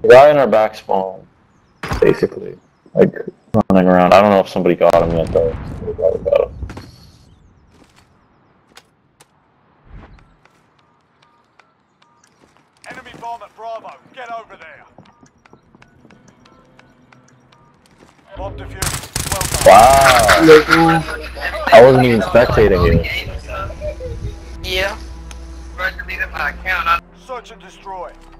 The guy in our back spawn, basically, like running around. I don't know if somebody got him yet though. Somebody probably got him. Enemy bomb at Bravo. Get over there. Bomb defused. Well done. Wow. I wasn't even spectating you. Yeah. Search and destroy.